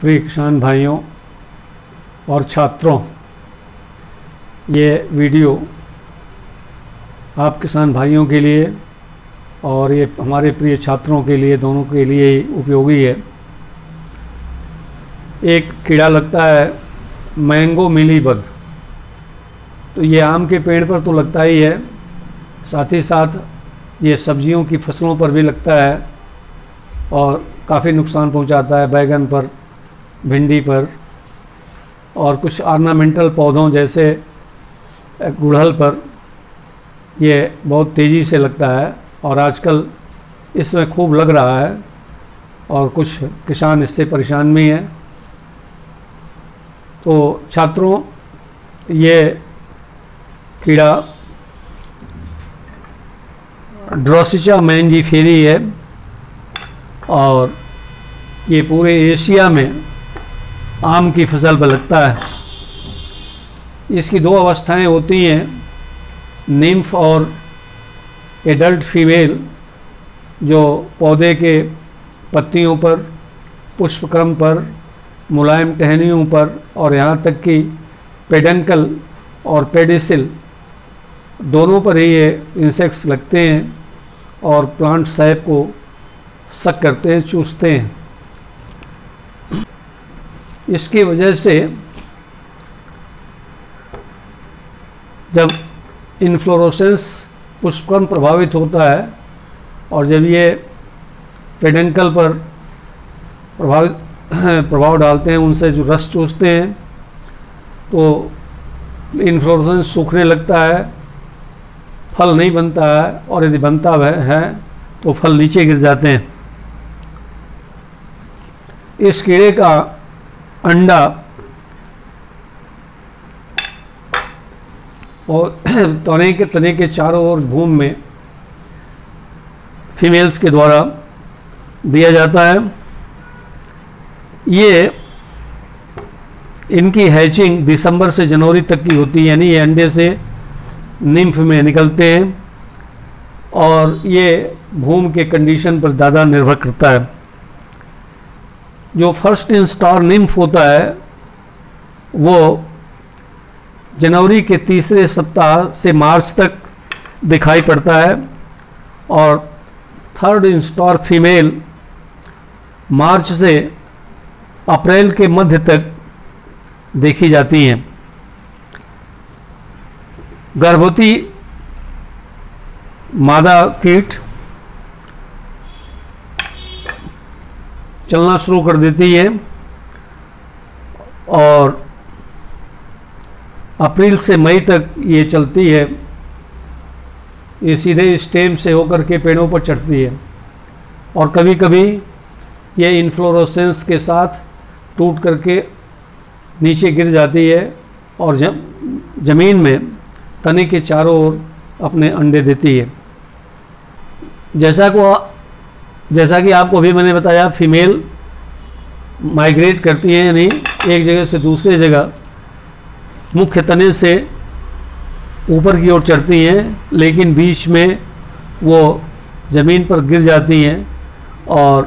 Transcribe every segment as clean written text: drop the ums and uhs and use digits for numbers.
प्रिय किसान भाइयों और छात्रों, ये वीडियो आप किसान भाइयों के लिए और ये हमारे प्रिय छात्रों के लिए, दोनों के लिए ही उपयोगी है। एक कीड़ा लगता है मैंगो मिलीबग, तो ये आम के पेड़ पर तो लगता ही है, साथ ही साथ ये सब्जियों की फसलों पर भी लगता है और काफ़ी नुकसान पहुंचाता है। बैगन पर, भिंडी पर और कुछ ऑर्नामेंटल पौधों जैसे गुड़हल पर ये बहुत तेज़ी से लगता है और आजकल इसमें खूब लग रहा है और कुछ किसान इससे परेशान भी हैं। तो छात्रों, ये कीड़ा ड्रोसिया मैंजीफेरी है और ये पूरे एशिया में आम की फसल पर लगता है। इसकी दो अवस्थाएं होती हैं, निम्फ और एडल्ट फीमेल, जो पौधे के पत्तियों पर, पुष्पक्रम पर, मुलायम टहनियों पर और यहाँ तक कि पेडंकल और पेडिसिल दोनों पर ही ये इंसेक्ट्स लगते हैं और प्लांट सैप को सक करते हैं, चूसते हैं। इसकी वजह से जब इन्फ्लोरोसेंस पुष्पक्रम प्रभावित होता है और जब ये पेडंकल पर प्रभाव डालते हैं, उनसे जो रस चूसते हैं, तो इन्फ्लोरोसेंस सूखने लगता है, फल नहीं बनता है और यदि बनता है तो फल नीचे गिर जाते हैं। इस कीड़े का अंडा और तने के चारों ओर भूमि में फीमेल्स के द्वारा दिया जाता है। ये इनकी हैचिंग दिसंबर से जनवरी तक की होती है, यानी ये अंडे से निम्फ में निकलते हैं और ये भूमि के कंडीशन पर ज़्यादा निर्भर करता है। जो फर्स्ट इंस्टार निम्फ होता है वो जनवरी के तीसरे सप्ताह से मार्च तक दिखाई पड़ता है और थर्ड इंस्टार फीमेल मार्च से अप्रैल के मध्य तक देखी जाती हैं। गर्भवती मादा कीट चलना शुरू कर देती है और अप्रैल से मई तक ये चलती है। ये सीधे स्टेम से होकर के पेड़ों पर चढ़ती है और कभी कभी ये इन्फ्लोरोसेंस के साथ टूट करके नीचे गिर जाती है और ज़मीन में तने के चारों ओर अपने अंडे देती है। जैसा कि आपको अभी मैंने बताया, फीमेल माइग्रेट करती है, यानी एक जगह से दूसरे जगह मुख्य तने से ऊपर की ओर चढ़ती हैं, लेकिन बीच में वो ज़मीन पर गिर जाती हैं और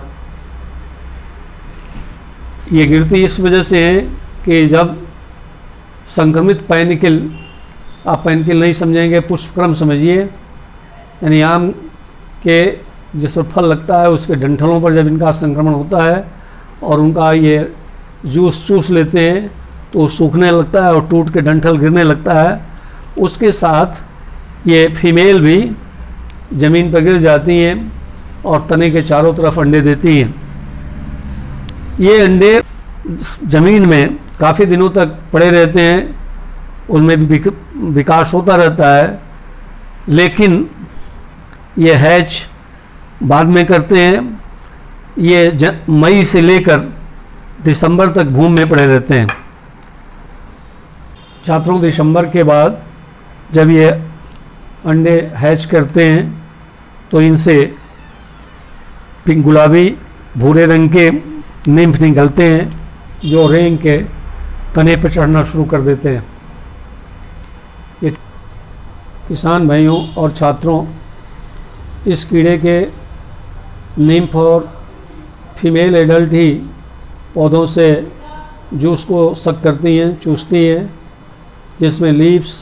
ये गिरती इस वजह से है कि जब संक्रमित पैनिकल, आप पैनिकल नहीं समझेंगे, पुष्पक्रम समझिए, यानी आम के जिस पर फल लगता है उसके डंठलों पर जब इनका संक्रमण होता है और उनका ये जूस चूस लेते हैं तो सूखने लगता है और टूट के डंठल गिरने लगता है। उसके साथ ये फीमेल भी ज़मीन पर गिर जाती हैं और तने के चारों तरफ अंडे देती हैं। ये अंडे ज़मीन में काफ़ी दिनों तक पड़े रहते हैं, उनमें भी विकास होता रहता है, लेकिन ये हैच बाद में करते हैं। ये मई से लेकर दिसंबर तक भूमि में पड़े रहते हैं। छात्रों, दिसंबर के बाद जब ये अंडे हैच करते हैं तो इनसे पिंक गुलाबी भूरे रंग के निम्फ निकलते हैं जो रेंग के तने पर चढ़ना शुरू कर देते हैं। ये किसान भाइयों और छात्रों, इस कीड़े के निम्फ और फीमेल एडल्ट ही पौधों से जूस को सक करती हैं, चूसती हैं, जिसमें लीव्स,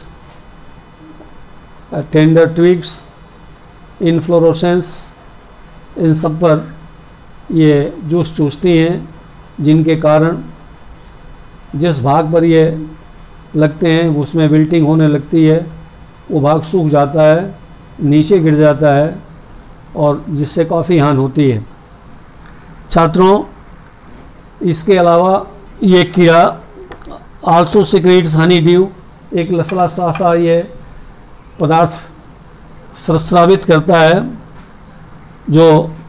टेंडर ट्विग्स, इनफ्लोरोसेंस, इन सब पर ये जूस चूसती हैं, जिनके कारण जिस भाग पर ये लगते हैं उसमें विल्टिंग होने लगती है, वो भाग सूख जाता है, नीचे गिर जाता है और जिससे काफ़ी हानि होती है। छात्रों, इसके अलावा ये कीड़ा आल्सो सिक्रेट्स हनी ड्यू, एक लसला सा ये पदार्थ स्रावित करता है जो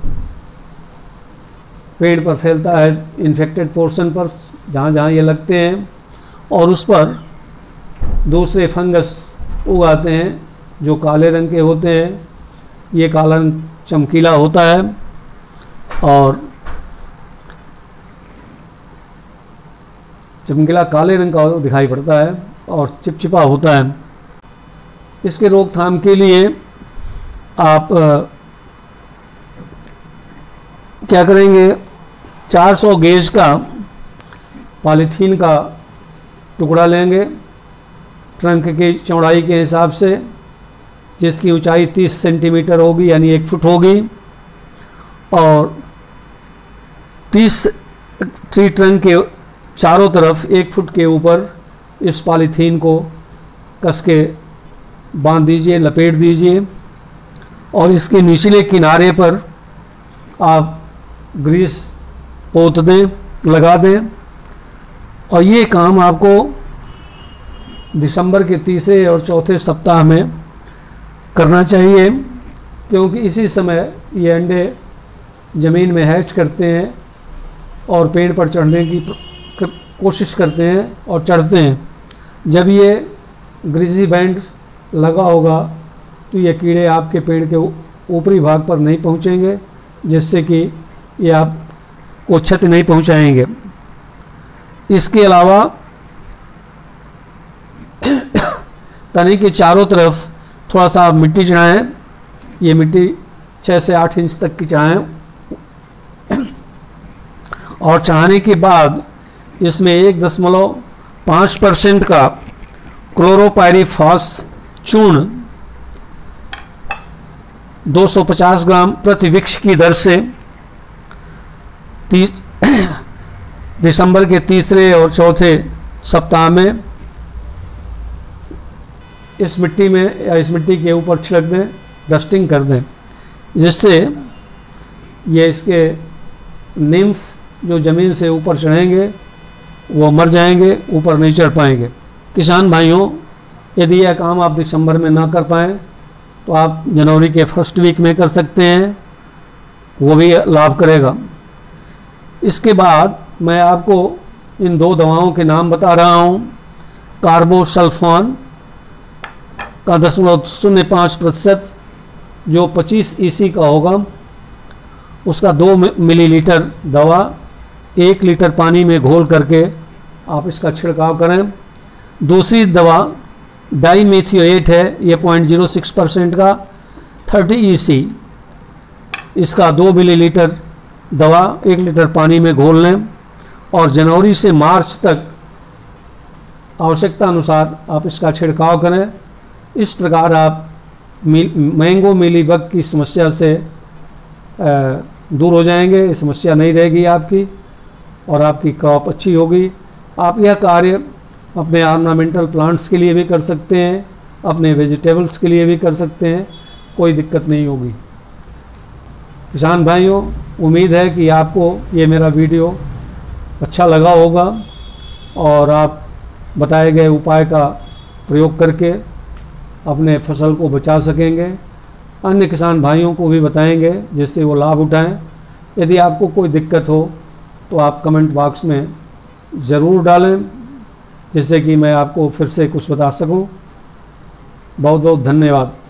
पेड़ पर फैलता है, इन्फेक्टेड पोर्शन पर जहाँ जहाँ ये लगते हैं, और उस पर दूसरे फंगस उगाते हैं जो काले रंग के होते हैं। ये काला रंग चमकीला होता है और चमकीला काले रंग का दिखाई पड़ता है और चिपचिपा होता है। इसके रोकथाम के लिए आप क्या करेंगे, 400 गेज का पॉलीथीन का टुकड़ा लेंगे, ट्रंक की चौड़ाई के हिसाब से, जिसकी ऊंचाई 30 सेंटीमीटर होगी यानी 1 फुट होगी, और 30 ट्री ट्रंक के चारों तरफ 1 फुट के ऊपर इस पॉलीथीन को कस के बांध दीजिए, लपेट दीजिए, और इसके निचले किनारे पर आप ग्रीस पोत दें, लगा दें। और ये काम आपको दिसंबर के तीसरे और चौथे सप्ताह में करना चाहिए, क्योंकि इसी समय ये अंडे ज़मीन में हैच करते हैं और पेड़ पर चढ़ने की कोशिश करते हैं और चढ़ते हैं। जब ये ग्रीसी बैंड लगा होगा तो ये कीड़े आपके पेड़ के ऊपरी भाग पर नहीं पहुंचेंगे, जिससे कि ये आपको क्षति नहीं पहुंचाएंगे। इसके अलावा तने के चारों तरफ थोड़ा सा आप मिट्टी चढ़ाएं। ये मिट्टी 6 से 8 इंच तक की चढ़ाएं, और चढ़ाने के बाद इसमें 1.5% का क्लोरोपाइरीफॉस चूर्ण 250 ग्राम प्रति वृक्ष की दर से दिसंबर के तीसरे और चौथे सप्ताह में इस मिट्टी में या इस मिट्टी के ऊपर छिड़क दें, डस्टिंग कर दें, जिससे ये इसके निम्फ जो ज़मीन से ऊपर चढ़ेंगे वो मर जाएंगे, ऊपर नहीं चढ़ पाएंगे। किसान भाइयों, यदि यह काम आप दिसंबर में ना कर पाएँ तो आप जनवरी के फर्स्ट वीक में कर सकते हैं, वो भी लाभ करेगा। इसके बाद मैं आपको इन 2 दवाओं के नाम बता रहा हूँ। कार्बोसल्फोन का 0.05% जो 25 EC का होगा, उसका 2 मिलीलीटर दवा 1 लीटर पानी में घोल करके आप इसका छिड़काव करें। दूसरी दवा डाईमेथियोएट है, ये 0.06% का 30 EC, इसका 2 मिलीलीटर दवा 1 लीटर पानी में घोल लें, और जनवरी से मार्च तक आवश्यकता अनुसार आप इसका छिड़काव करें। इस प्रकार आप मैंगो मीलीबग की समस्या से दूर हो जाएंगे, ये समस्या नहीं रहेगी आपकी, और आपकी क्रॉप अच्छी होगी। आप यह कार्य अपने ऑर्नामेंटल प्लांट्स के लिए भी कर सकते हैं, अपने वेजिटेबल्स के लिए भी कर सकते हैं, कोई दिक्कत नहीं होगी। किसान भाइयों, उम्मीद है कि आपको ये मेरा वीडियो अच्छा लगा होगा और आप बताए गए उपाय का प्रयोग करके अपने फसल को बचा सकेंगे। अन्य किसान भाइयों को भी बताएंगे जिससे वो लाभ उठाएं। यदि आपको कोई दिक्कत हो तो आप कमेंट बॉक्स में ज़रूर डालें, जिससे कि मैं आपको फिर से कुछ बता सकूं। बहुत बहुत धन्यवाद।